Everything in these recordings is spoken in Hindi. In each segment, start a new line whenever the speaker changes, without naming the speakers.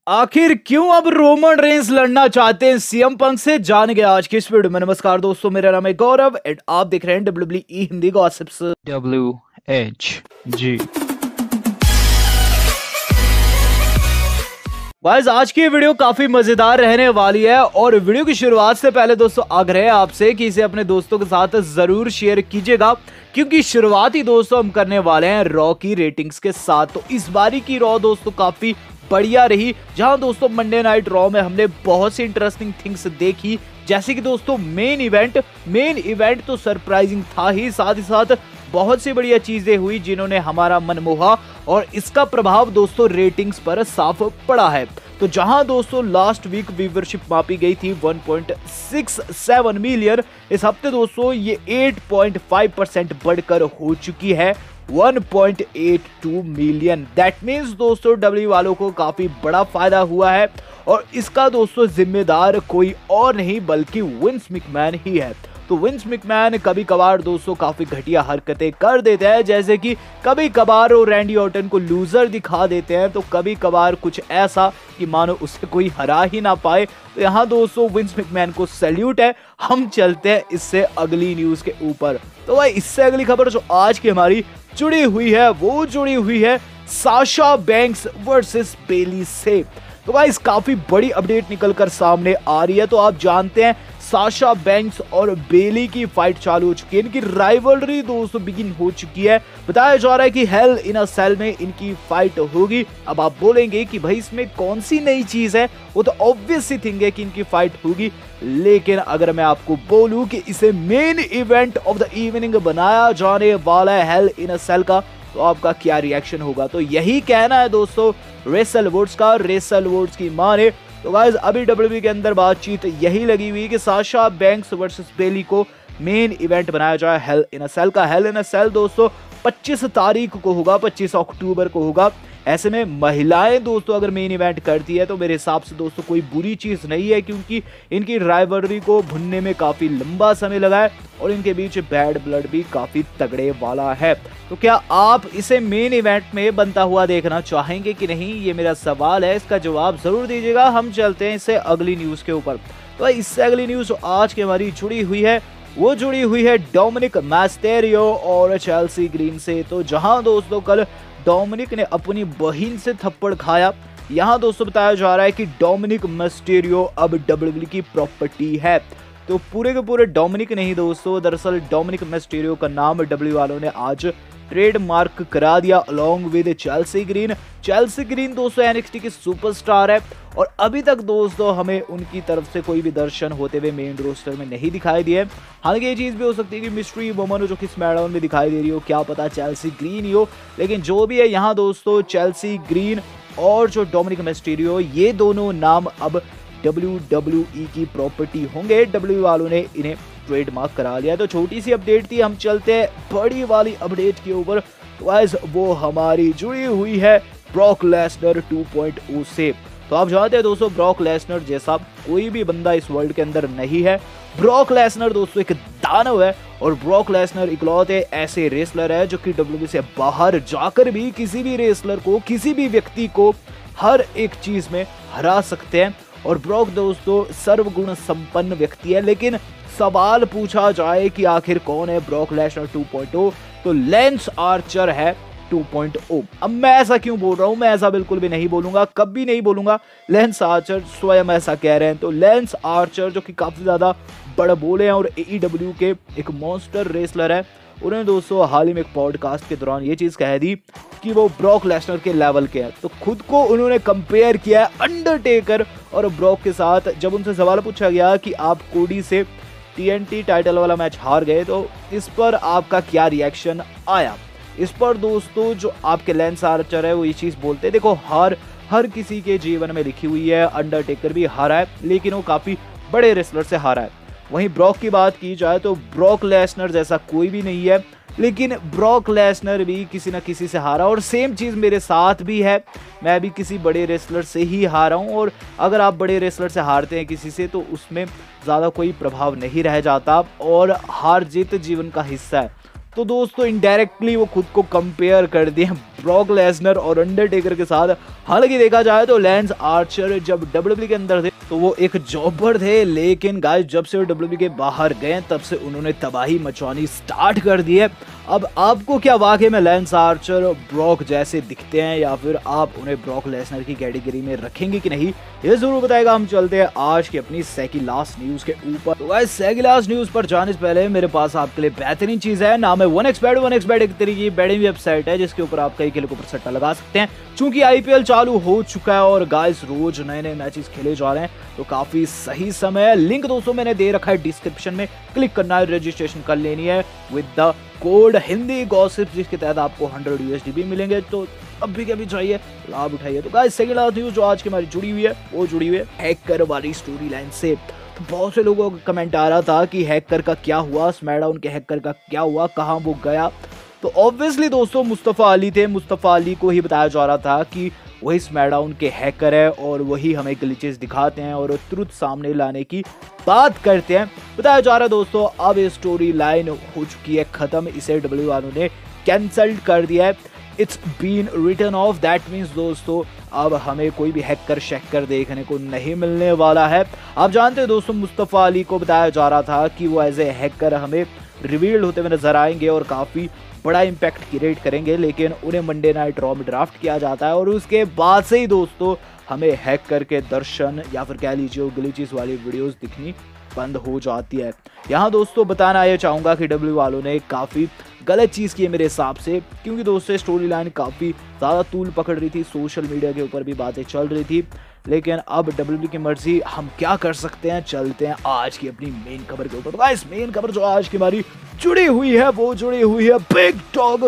आखिर क्यों अब रोमन रेंस लड़ना चाहते हैं सीएम पंक से, जानेंगे आज की इस वीडियो में। नमस्कार दोस्तों, मेरा नाम है गौरव एंड आप देख रहे हैं WWE Hindi gossips.
WHG।
Guys, आज की वीडियो काफी मजेदार रहने वाली है और वीडियो की शुरुआत से पहले दोस्तों आग्रह है आपसे कि इसे अपने दोस्तों के साथ जरूर शेयर कीजिएगा, क्योंकि शुरुआत ही दोस्तों हम करने वाले हैं रॉ की रेटिंग्स के साथ। तो इस बारी की रॉ दोस्तों काफी बढ़िया रही, जहां दोस्तों मंडे नाइट रॉ में हमने बहुत सी इंटरेस्टिंग थिंग्स देखी, जैसे कि दोस्तों मेन इवेंट तो सरप्राइजिंग था ही, साथ ही साथ बहुत सी बढ़िया चीजें हुई जिन्होंने हमारा मन मोहा और इसका प्रभाव दोस्तों रेटिंग्स पर साफ पड़ा है। तो जहां दोस्तों लास्ट वीक व्यूवरशिप मापी गई थी 1.67 मिलियन, इस हफ्ते दोस्तों ये 8.5% बढ़कर हो चुकी है 1.82 मिलियन। दैट मीन्स दोस्तों डब्ल्यू वालों को काफी बड़ा फायदा हुआ है और इसका दोस्तों जिम्मेदार कोई और नहीं बल्कि विंस मैकमैन ही है। तो विंस मैकमैन कभी कभार दोस्तों काफी घटिया हरकतें कर देते हैं, जैसे कि कभी कभार वो रैंडी ऑर्टन को लूजर दिखा देते हैं, तो कभी कभार कुछ ऐसा कि मानो उसे कोई हरा ही ना पाए। तो यहाँ दोस्तों विंस मैकमैन को सैल्यूट है। हम चलते हैं इससे अगली न्यूज के ऊपर। तो भाई इससे अगली खबर जो आज की हमारी जुड़ी हुई है वो जुड़ी हुई है साशा बैंक्स वर्सेस बेली से। तो गाइस काफी बड़ी अपडेट निकलकर सामने आ रही है। तो आप जानते हैं साशा बैंक्स और बेली की फाइट चालू हो चुकी है, इनकी राइवलरी दोस्तों बिगिन हो चुकी है। बताया जा रहा है कि हेल इन अ सेल में इनकी फाइट होगी। अब आप बोलेंगे कि भाई इसमें कौन सी नई चीज है, वो तो ऑब्वियस सी थिंग है कि इनकी फाइट होगी, लेकिन अगर मैं आपको बोलूं कि इसे main event of the evening बनाया जाने वाला है हेल इन अ सेल का, तो आपका क्या रिएक्शन होगा? तो यही कहना है दोस्तों रेसल वुड्स का। रेसल वुड्स की माने तो गाइस अभी WWE के अंदर बातचीत यही लगी हुई कि साशा बैंक्स वर्सेस बेली को मेन इवेंट बनाया जाए हेल इन अ सेल का। हेल इन अ सेल दोस्तों 25 तारीख को होगा, 25 अक्टूबर को होगा। ऐसे में महिलाएं दोस्तों अगर मेन इवेंट करती है तो मेरे हिसाब से दोस्तों कोई बुरी चीज नहीं है, क्योंकि इनकी राइवलरी को भुनने में काफी लंबा समय लगा है और इनके बीच बैड ब्लड भी काफी तगड़े वाला है। तो क्या आप इसे मेन इवेंट में बनता हुआ देखना चाहेंगे कि नहीं, ये मेरा सवाल है। इसका जवाब जरूर दीजिएगा। हम चलते हैं इससे अगली न्यूज के ऊपर। तो इससे अगली न्यूज आज की हमारी जुड़ी हुई है वो जुड़ी हुई है डोमिनिक मिस्टेरियो और चेल्सी ग्रीन से। तो जहां दोस्तों कल डोमिनिक ने अपनी बहन से थप्पड़ खाया, यहां दोस्तों बताया जा रहा है कि डोमिनिक मिस्टेरियो अब WWE की प्रॉपर्टी है। तो पूरे के पूरे डोमिनिक नहीं दोस्तों, दरअसल डोमिनिक मिस्टेरियो का नाम WWE वालों ने आज ट्रेडमार्क करा दिया along with Chelsea Green. Chelsea Green दोस्तों NXT की सुपरस्टार है और अभी तक दोस्तों हमें उनकी तरफ से कोई भी दर्शन होते हुए मेन रोस्टर में नहीं दिखाई दिए। हालांकि ये चीज भी हो सकती है कि मिस्ट्री वुमन जो कि स्मैकडाउन में दिखाई दे रही हो, क्या पता चेल्सी ग्रीन ही हो, लेकिन जो भी है यहाँ दोस्तों चेल्सी ग्रीन और जो डोमिनिक मिस्टेरियो, ये दोनों नाम अब WWE की प्रॉपर्टी होंगे। WWE वालों ने इन्हें ट्रेडमार्क करा लिया। तो छोटी सी अपडेट थी, हम चलते हैं बड़ी वाली अपडेट के ऊपर। गाइस वो हमारी जुड़ी हुई है ब्रॉक लेसनर 2.0 से। तो आप जानते हैं दोस्तों ब्रॉक लेसनर जैसा कोई भी बंदा इस वर्ल्ड के अंदर नहीं है। ब्रॉक लेसनर दोस्तों एक दानव है और ब्रॉक लेसनर इकलौते ऐसे रेसलर है जो कि WWE से बाहर जाकर भी किसी भी रेसलर को, किसी भी व्यक्ति को हर एक चीज में हरा सकते हैं। और ब्रॉक दोस्तों सर्वगुण संपन्न व्यक्ति है, लेकिन सवाल पूछा जाए कि आखिर कौन है ब्रॉक लेसनर 2.0, तो लेंस आर्चर है 2.0। अब मैं ऐसा क्यों बोल रहा हूं? मैं ऐसा बिल्कुल भी नहीं बोलूंगा, कभी नहीं बोलूंगा। लेंस आर्चर स्वयं ऐसा कह रहे हैं। तो लेंस आर्चर जो कि काफी ज्यादा बड़ बोले हैं और AEW के एक मॉन्स्टर रेसलर है, उन्होंने दोस्तों हाल ही में एक पॉडकास्ट के दौरान ये चीज कह दी कि वो ब्रॉक लेसनर के लेवल के हैं। तो खुद को उन्होंने कंपेयर किया है अंडरटेकर और ब्रॉक के साथ। जब उनसे सवाल पूछा गया कि आप कोडी से TNT टाइटल वाला मैच हार गए, तो इस पर आपका क्या रिएक्शन आया? इस पर दोस्तों जो आपके लेंस आर्चर है वो ये चीज बोलते हैं, देखो हार हर किसी के जीवन में लिखी हुई है। अंडरटेकर भी हारा है, लेकिन वो काफी बड़े रेसलर से हारा है। वहीं ब्रॉक की बात की जाए तो ब्रॉक लेसनर जैसा कोई भी नहीं है, लेकिन ब्रॉक लेसनर भी किसी न किसी से हारा और सेम चीज मेरे साथ भी है। मैं भी किसी बड़े रेसलर से ही हारा हूं और अगर आप बड़े रेसलर से हारते हैं किसी से तो उसमें ज़्यादा कोई प्रभाव नहीं रह जाता और हार जीत जीवन का हिस्सा है। तो दोस्तों इनडायरेक्टली वो खुद को कंपेयर कर दिए ब्रॉक लेसनर और अंडरटेकर के साथ। हालांकि देखा जाए तो लैंस आर्चर जब डब्ल्यूडब्ल्यूई के अंदर थे तो वो एक जॉबर थे, लेकिन गाइस जब से वो डब्ल्यूडब्ल्यूई के बाहर गए तब से उन्होंने तबाही मचवानी स्टार्ट कर दी है। अब आपको क्या वाकई में लैंस आर्चर ब्रॉक जैसे दिखते हैं या फिर आप उन्हें ब्रॉक लेसनर की कैटेगरी में रखेंगे कि नहीं, ये जरूर बताएगा। हम चलते हैं आज की अपनी सेकी लास्ट न्यूज के ऊपर। तो गाइस सेकी लास्ट न्यूज पर जाने से पहले मेरे पास आपके लिए बेहतरीन चीज है, नाम है 1xBet। 1xBet एक तरीके की बेटिंग वेबसाइट है जिसके ऊपर आप कई खेलों के ऊपर सट्टा लगा सकते हैं। चूंकि आईपीएल चालू हो चुका है और गाइस रोज नए नए मैचेस खेले जा रहे हैं तो काफी सही समय है। लिंक दोस्तों मैंने दे रखा है डिस्क्रिप्शन में, क्लिक करना है, रजिस्ट्रेशन कर लेनी है with the code Hindi gossip, जिसके तहत आपको 100 USD भी मिलेंगे। तो अब भी क्या भी चाहिए, लाभ उठाइए। तो गाइस सेकंड लास्ट न्यूज जो आज की हमारी जुड़ी हुई है वो जुड़ी हुई है हैकर वाली स्टोरी लाइन से। तो बहुत से लोगों का कमेंट आ रहा था कि हैकर का क्या हुआ, स्मैकडाउन के हैकर का क्या हुआ, कहां वो गया। तो ऑब्वियसली दोस्तों मुस्तफा अली थे, मुस्तफा अली को ही बताया जा रहा था कि वही स्मैकडाउन के हैकर है और वही हमें ग्लिचेस दिखाते हैं और ट्रुथ सामने लाने की बात करते हैं। बताया जा रहा है दोस्तों अब ये स्टोरी लाइन हो चुकी है खत्म, इसे डब्ल्यू वालों ने कैंसल कर दिया है। It's been written off, that means दोस्तों अब हमें कोई भी हैकर शैकर देखने को नहीं मिलने वाला है। आप जानते हैं दोस्तों मुस्तफा अली को बताया जा रहा था कि वो एज ए हैकर हमें रिवील्ड होते हुए नजर आएंगे और काफी बड़ा इम्पैक्ट क्रिएट करेंगे, लेकिन उन्हें मंडे नाइट रॉ में ड्राफ्ट किया जाता है और उसके बाद से ही दोस्तों हमें हैकर के दर्शन या फिर कह लीजिए ग्लिचेस वाली वीडियोस दिखनी बंद हो जाती है। यहाँ दोस्तों बताना ये चाहूंगा कि डब्ल्यू वालों ने काफी गलत चीज की है मेरे हिसाब से, क्योंकि दोस्तों स्टोरी लाइन काफी ज्यादा तूल पकड़ रही थी, सोशल मीडिया के ऊपर भी बातें चल रही थी। लेकिन अब डब्ल्यूडब्ल्यूई की मर्जी, हम क्या कर सकते हैं। चलते हैं आज की अपनी मेन खबर के ऊपर। गाइस मेन खबर जो आज की हमारी जुड़ी हुई है वो जुड़ी हुई है बिग डॉग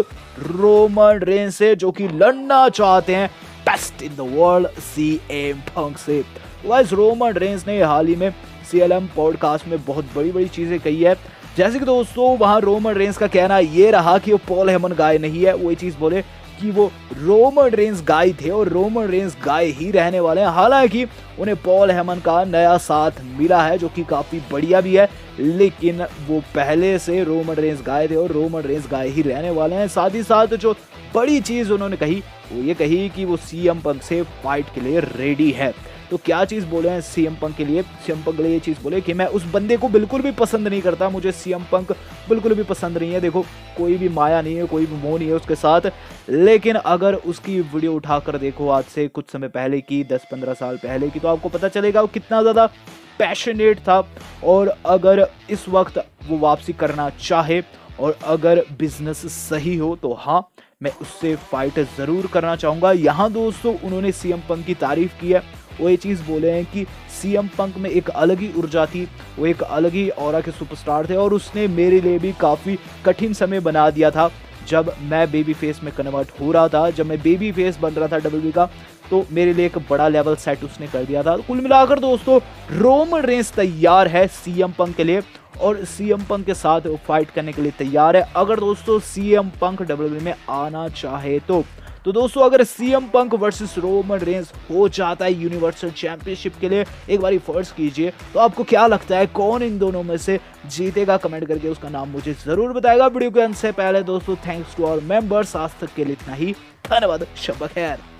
रोमन रेंस से, जो कि लड़ना चाहते हैं best in the world CM Punk से। गाइस रोमन रेंस ने हाल ही में CLM पॉडकास्ट में बहुत बड़ी बड़ी चीजें कही है, जैसे कि दोस्तों वहां रोमन रेंस का कहना ये रहा कि वो पॉल हेमन गाय नहीं है। वो ये चीज बोले कि वो रोमन रेंस गाय थे और रोमन रेंस गाय ही रहने वाले हैं। हालांकि उन्हें पॉल हेमन का नया साथ मिला है जो कि काफी बढ़िया भी है, लेकिन वो पहले से रोमन रेंस गाय थे और रोमन रेंस गाय ही रहने वाले हैं। साथ ही साथ जो बड़ी चीज उन्होंने कही वो ये कही कि वो सीएम पंक से फाइट के लिए रेडी है। तो क्या चीज बोले हैं सीएम पंक के लिए, सीएम पंक के लिए ये चीज बोले कि मैं उस बंदे को बिल्कुल भी पसंद नहीं करता, मुझे सीएम पंक बिल्कुल भी पसंद नहीं है। देखो कोई भी माया नहीं है, कोई भी मोह नहीं है उसके साथ, लेकिन अगर उसकी वीडियो उठाकर देखो आज से कुछ समय पहले की, 10-15 साल पहले की, तो आपको पता चलेगा वो कितना ज्यादा पैशनेट था। और अगर इस वक्त वो वापसी करना चाहे और अगर बिजनेस सही हो तो हाँ मैं उससे फाइट जरूर करना चाहूंगा। यहाँ दोस्तों उन्होंने सीएम पंक की तारीफ की है, वो ये चीज बोले हैं कि सीएम पंक में एक अलग ही ऊर्जा थी, वो एक अलग ही ऑरा के सुपरस्टार थे और उसने मेरे लिए भी काफी कठिन समय बना दिया था जब मैं बेबी फेस में कन्वर्ट हो रहा था, जब मैं बेबी फेस बन रहा था डब्ल्यूडब्ल्यूई का, तो मेरे लिए एक बड़ा लेवल सेट उसने कर दिया था। कुल मिलाकर दोस्तों रोमन रेंस तैयार है सीएम पंक के लिए और सीएम पंक के साथ फाइट करने के लिए तैयार है अगर दोस्तों सीएम पंक डब्ल्यूडब्ल्यूई में आना चाहे तो दोस्तों अगर CM Punk versus Roman Reigns हो जाता है यूनिवर्सल चैंपियनशिप के लिए, एक बार फर्ज कीजिए तो आपको क्या लगता है कौन इन दोनों में से जीतेगा? कमेंट करके उसका नाम मुझे जरूर बताएगा। वीडियो के अंत से पहले दोस्तों थैंक्स टू आवर मेंबर्स, आज तक के लिए इतना ही, धन्यवाद, शब खैर।